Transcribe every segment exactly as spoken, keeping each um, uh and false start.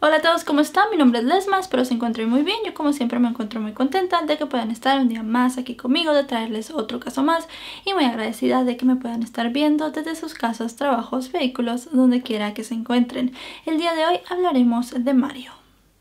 Hola a todos, ¿cómo están? Mi nombre es Lesma, espero se encuentren muy bien. Yo como siempre me encuentro muy contenta de que puedan estar un día más aquí conmigo, de traerles otro caso más y muy agradecida de que me puedan estar viendo desde sus casas, trabajos, vehículos, donde quiera que se encuentren. El día de hoy hablaremos de Mario.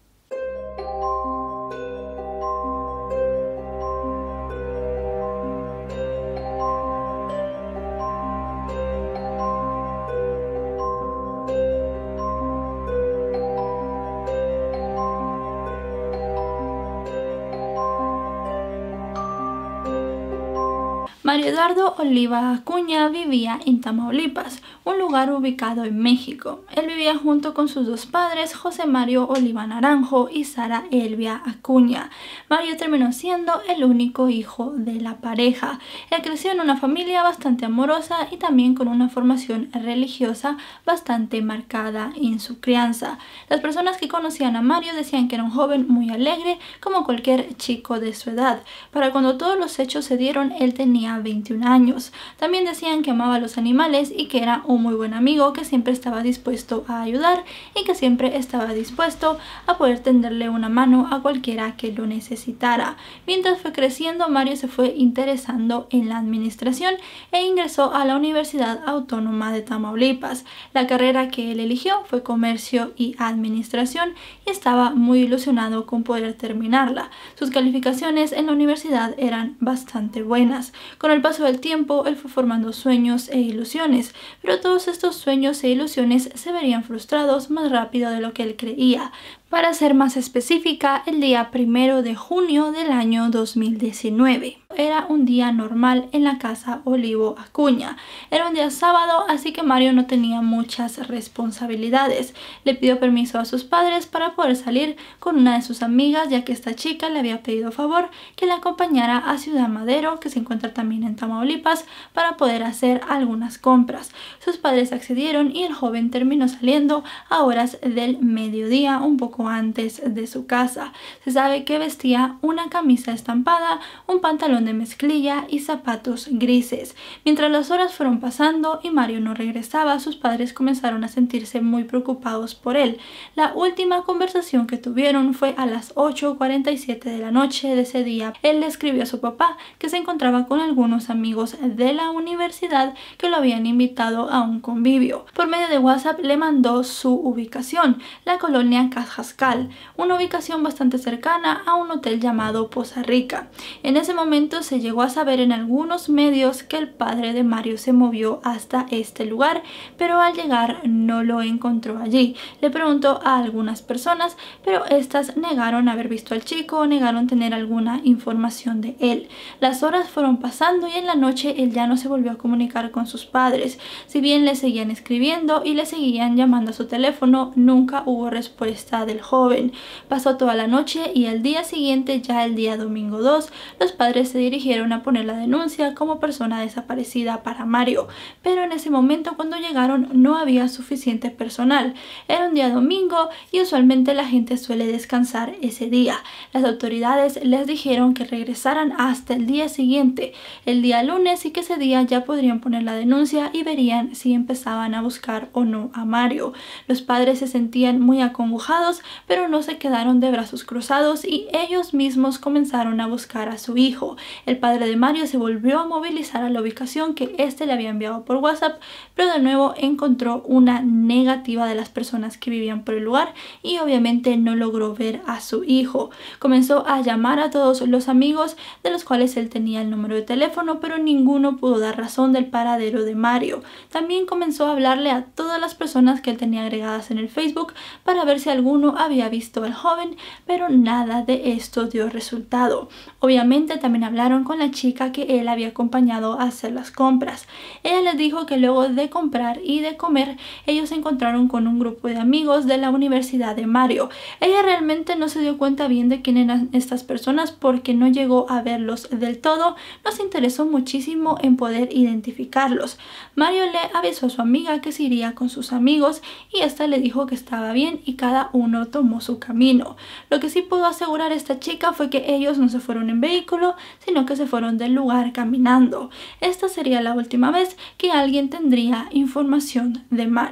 Mario Eduardo Oliva Acuña vivía en Tamaulipas, un lugar ubicado en México. Él vivía junto con sus dos padres, José Mario Oliva Naranjo y Sara Elvia Acuña. Mario terminó siendo el único hijo de la pareja. Él creció en una familia bastante amorosa y también con una formación religiosa bastante marcada en su crianza. Las personas que conocían a Mario decían que era un joven muy alegre, como cualquier chico de su edad. Para cuando todos los hechos se dieron, él tenía veintiún años. También decían que amaba a los animales y que era un muy buen amigo, que siempre estaba dispuesto a ayudar y que siempre estaba dispuesto a poder tenderle una mano a cualquiera que lo necesitara. Mientras fue creciendo, Mario se fue interesando en la administración e ingresó a la Universidad Autónoma de Tamaulipas. La carrera que él eligió fue comercio y administración y estaba muy ilusionado con poder terminarla. Sus calificaciones en la universidad eran bastante buenas. Con el paso del tiempo, él fue formando sueños e ilusiones, pero todos estos sueños e ilusiones se verían frustrados más rápido de lo que él creía. Para ser más específica, el día primero de junio del año dos mil diecinueve. Era un día normal en la casa Olivo Acuña. Era un día sábado, así que Mario no tenía muchas responsabilidades. Le pidió permiso a sus padres para poder salir con una de sus amigas, ya que esta chica le había pedido favor que la acompañara a Ciudad Madero, que se encuentra también en Tamaulipas, para poder hacer algunas compras. Sus padres accedieron y el joven terminó saliendo a horas del mediodía, un poco antes de su casa. Se sabe que vestía una camisa estampada, un pantalón de mezclilla y zapatos grises. Mientras las horas fueron pasando y Mario no regresaba, sus padres comenzaron a sentirse muy preocupados por él. La última conversación que tuvieron fue a las ocho cuarenta y siete de la noche de ese día. Él le escribió a su papá que se encontraba con algunos amigos de la universidad que lo habían invitado a un convivio. Por medio de WhatsApp le mandó su ubicación, la colonia Cajascal, una ubicación bastante cercana a un hotel llamado Poza Rica. En ese momento se llegó a saber en algunos medios que el padre de Mario se movió hasta este lugar, pero al llegar no lo encontró allí. Le preguntó a algunas personas, pero estas negaron haber visto al chico o negaron tener alguna información de él. Las horas fueron pasando y en la noche él ya no se volvió a comunicar con sus padres. Si bien le seguían escribiendo y le seguían llamando a su teléfono, nunca hubo respuesta del joven. Pasó toda la noche y al día siguiente, ya el día domingo dos, los padres se dirigieron a poner la denuncia como persona desaparecida para Mario, pero en ese momento cuando llegaron no había suficiente personal. Era un día domingo y usualmente la gente suele descansar ese día. Las autoridades les dijeron que regresaran hasta el día siguiente, el día lunes, y que ese día ya podrían poner la denuncia y verían si empezaban a buscar o no a Mario. Los padres se sentían muy acongojados, pero no se quedaron de brazos cruzados y ellos mismos comenzaron a buscar a su hijo. El padre de Mario se volvió a movilizar a la ubicación que éste le había enviado por WhatsApp, pero de nuevo encontró una negativa de las personas que vivían por el lugar y obviamente no logró ver a su hijo. Comenzó a llamar a todos los amigos de los cuales él tenía el número de teléfono, pero ninguno pudo dar razón del paradero de Mario. También comenzó a hablarle a todas las personas que él tenía agregadas en el Facebook para ver si alguno había visto al joven, pero nada de esto dio resultado. Obviamente también hablaron con la chica que él había acompañado a hacer las compras. Ella les dijo que luego de comprar y de comer, ellos se encontraron con un grupo de amigos de la universidad de Mario. Ella realmente no se dio cuenta bien de quién eran estas personas porque no llegó a verlos del todo. Nos interesó muchísimo en poder identificarlos. Mario le avisó a su amiga que se iría con sus amigos y esta le dijo que estaba bien y cada uno tomó su camino. Lo que sí pudo asegurar esta chica fue que ellos no se fueron en vehículo, sino que se fueron del lugar caminando. Esta sería la última vez que alguien tendría información de Mario.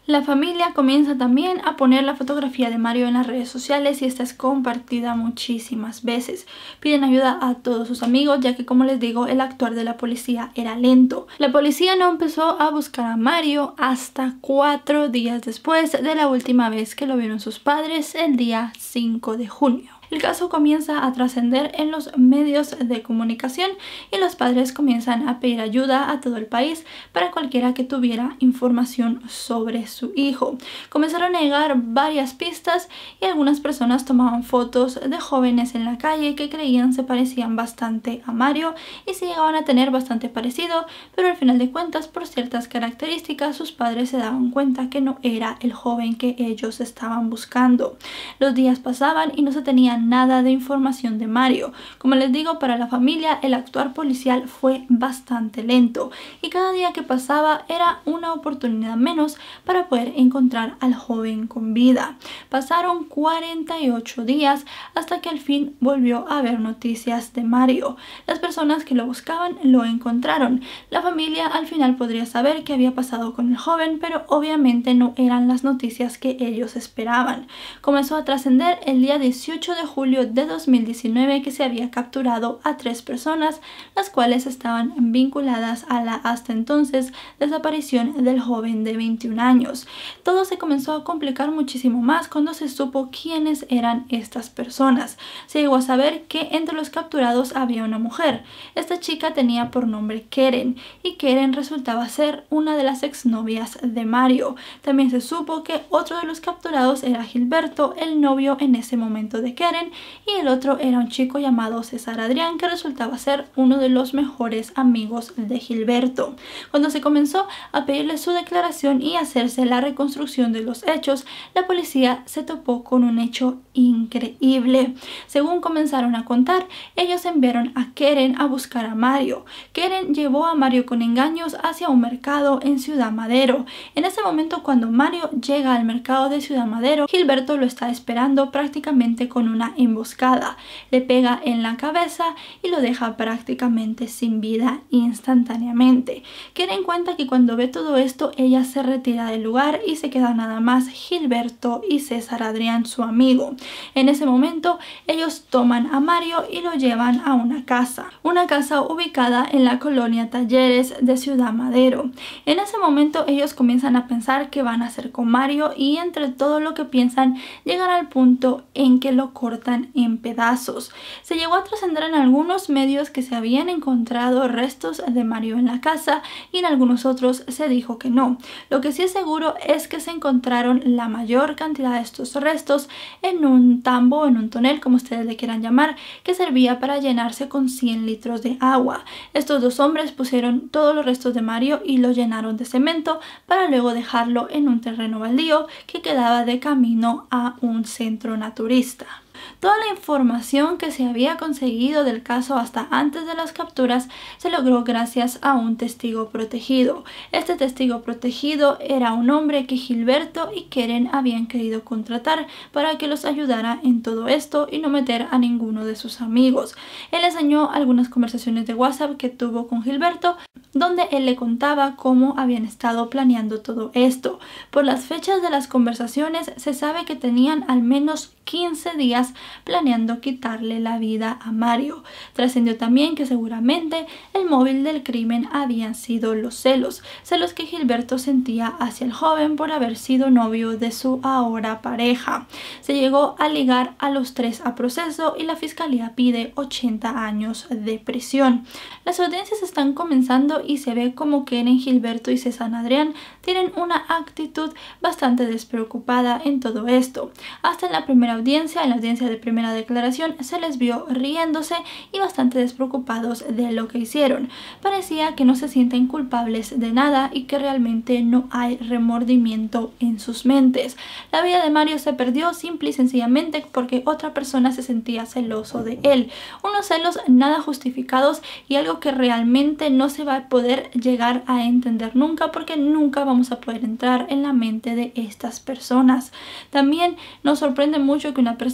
La familia comienza también a poner la fotografía de Mario en las redes sociales y esta es compartida muchísimas veces. Piden ayuda a todos sus amigos ya que, como les digo, el actuar de la policía era lento. La policía no empezó a buscar a Mario hasta cuatro días después de la última vez que lo vieron sus padres, el día cinco de junio. El caso comienza a trascender en los medios de comunicación y los padres comienzan a pedir ayuda a todo el país para cualquiera que tuviera información sobre su hijo. Comenzaron a llegar varias pistas y algunas personas tomaban fotos de jóvenes en la calle que creían se parecían bastante a Mario y se llegaban a tener bastante parecido, pero al final de cuentas, por ciertas características, sus padres se daban cuenta que no era el joven que ellos estaban buscando. Los días pasaban y no se tenían nada de información de Mario. Como les digo, para la familia el actuar policial fue bastante lento y cada día que pasaba era una oportunidad menos para poder encontrar al joven con vida. Pasaron cuarenta y ocho días hasta que al fin volvió a haber noticias de Mario. Las personas que lo buscaban lo encontraron. La familia al final podría saber qué había pasado con el joven, pero obviamente no eran las noticias que ellos esperaban. Comenzó a trascender el día dieciocho de julio de dos mil diecinueve que se había capturado a tres personas, las cuales estaban vinculadas a la hasta entonces desaparición del joven de veintiún años. Todo se comenzó a complicar muchísimo más cuando se supo quiénes eran estas personas. Se llegó a saber que entre los capturados había una mujer. Esta chica tenía por nombre Keren y Keren resultaba ser una de las exnovias de Mario. También se supo que otro de los capturados era Gilberto, el novio en ese momento de Keren, y el otro era un chico llamado César Adrián que resultaba ser uno de los mejores amigos de Gilberto. Cuando se comenzó a pedirle su declaración y hacerse la reconstrucción de los hechos, la policía se topó con un hecho increíble. Según comenzaron a contar, ellos enviaron a Keren a buscar a Mario. Keren llevó a Mario con engaños hacia un mercado en Ciudad Madero. En ese momento, cuando Mario llega al mercado de Ciudad Madero, Gilberto lo está esperando prácticamente con una emboscada. Le pega en la cabeza y lo deja prácticamente sin vida instantáneamente. Keren cuenta que cuando ve todo esto, ella se retira del lugar y se queda nada más Gilberto y César Adrián, su amigo. En ese momento, ellos toman a Mario y lo llevan a una casa, una casa ubicada en la colonia Talleres de Ciudad Madero. En ese momento, ellos comienzan a pensar qué van a hacer con Mario y entre todo lo que piensan, llegan al punto en que lo cortan en pedazos. Se llegó a trascender en algunos medios que se habían encontrado restos de Mario en la casa y en algunos otros se dijo que no. Lo que sí es seguro es que se encontraron la mayor cantidad de estos restos en un tambo, en un tonel, como ustedes le quieran llamar, que servía para llenarse con cien litros de agua. Estos dos hombres pusieron todos los restos de Mario y lo llenaron de cemento para luego dejarlo en un terreno baldío que quedaba de camino a un centro naturista. Toda la información que se había conseguido del caso hasta antes de las capturas se logró gracias a un testigo protegido. Este testigo protegido era un hombre que Gilberto y Keren habían querido contratar para que los ayudara en todo esto y no meter a ninguno de sus amigos. Él enseñó algunas conversaciones de WhatsApp que tuvo con Gilberto, donde él le contaba cómo habían estado planeando todo esto. Por las fechas de las conversaciones se sabe que tenían al menos quince días planeando quitarle la vida a Mario. Trascendió también que seguramente el móvil del crimen habían sido los celos, celos que Gilberto sentía hacia el joven por haber sido novio de su ahora pareja. Se llegó a ligar a los tres a proceso y la fiscalía pide ochenta años de prisión. Las audiencias están comenzando y se ve como Keren, Gilberto y César Adrián tienen una actitud bastante despreocupada en todo esto. Hasta en la primera audiencia, en la audiencia de primera declaración, se les vio riéndose y bastante despreocupados de lo que hicieron. Parecía que no se sienten culpables de nada y que realmente no hay remordimiento en sus mentes. La vida de Mario se perdió simple y sencillamente porque otra persona se sentía celoso de él. Unos celos nada justificados y algo que realmente no se va a poder llegar a entender nunca, porque nunca vamos a poder entrar en la mente de estas personas. También nos sorprende mucho que una persona que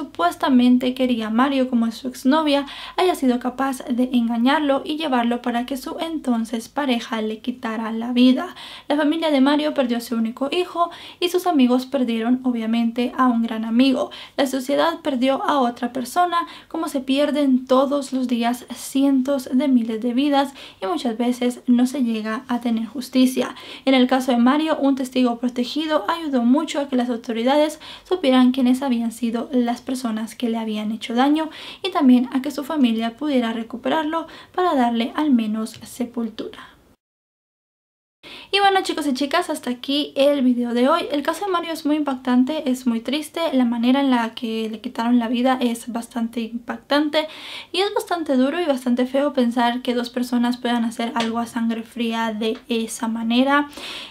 supuestamente quería a Mario como su exnovia haya sido capaz de engañarlo y llevarlo para que su entonces pareja le quitara la vida. La familia de Mario perdió a su único hijo y sus amigos perdieron obviamente a un gran amigo. La sociedad perdió a otra persona, como se pierden todos los días cientos de miles de vidas y muchas veces no se llega a tener justicia. En el caso de Mario, un testigo protegido ayudó mucho a que las autoridades supieran quiénes habían sido las personas que le habían hecho daño y también a que su familia pudiera recuperarlo para darle al menos sepultura. Y bueno, chicos y chicas, hasta aquí el video de hoy. El caso de Mario es muy impactante, es muy triste. La manera en la que le quitaron la vida es bastante impactante y es bastante duro y bastante feo pensar que dos personas puedan hacer algo a sangre fría de esa manera.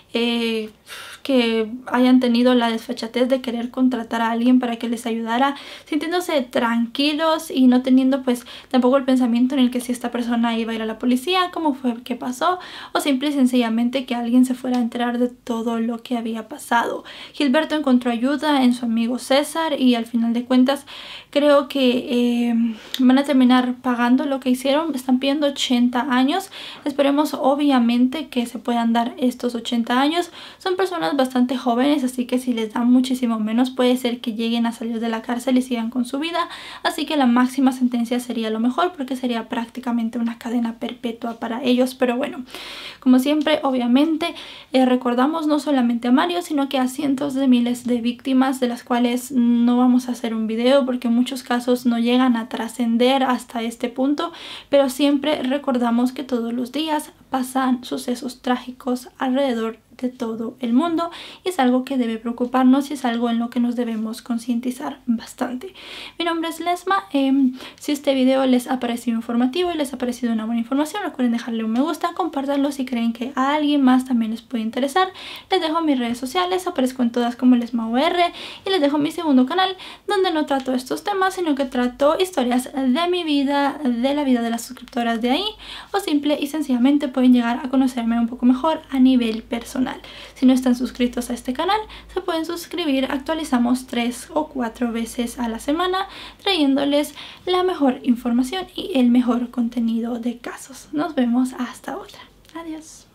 Eh, que hayan tenido la desfachatez de querer contratar a alguien para que les ayudara, sintiéndose tranquilos y no teniendo pues tampoco el pensamiento en el que si esta persona iba a ir a la policía, cómo fue que pasó, o simple y sencillamente que alguien se fuera a enterar de todo lo que había pasado. Gilberto encontró ayuda en su amigo César y al final de cuentas creo que eh, van a terminar pagando lo que hicieron. Están pidiendo ochenta años. Esperemos obviamente que se puedan dar estos ochenta años. Son personas bastante jóvenes, así que si les dan muchísimo menos puede ser que lleguen a salir de la cárcel y sigan con su vida. Así que la máxima sentencia sería lo mejor porque sería prácticamente una cadena perpetua para ellos. Pero bueno, como siempre, obviamente eh, recordamos no solamente a Mario, sino que a cientos de miles de víctimas de las cuales no vamos a hacer un video porque muchos casos no llegan a trascender hasta este punto, pero siempre recordamos que todos los días pasan sucesos trágicos alrededor de todo el mundo y es algo que debe preocuparnos y es algo en lo que nos debemos concientizar bastante. Mi nombre es Lesma. Eh, si este video les ha parecido informativo y les ha parecido una buena información, recuerden dejarle un me gusta, compártanlo si creen que a alguien más también les puede interesar. Les dejo mis redes sociales, aparezco en todas como LesmaUR y les dejo mi segundo canal donde no trato estos temas sino que trato historias de mi vida, de la vida de las suscriptoras de ahí, o simple y sencillamente pueden llegar a conocerme un poco mejor a nivel personal. Si no están suscritos a este canal, se pueden suscribir. Actualizamos tres o cuatro veces a la semana trayéndoles la mejor información y el mejor contenido de casos. Nos vemos hasta otra. Adiós.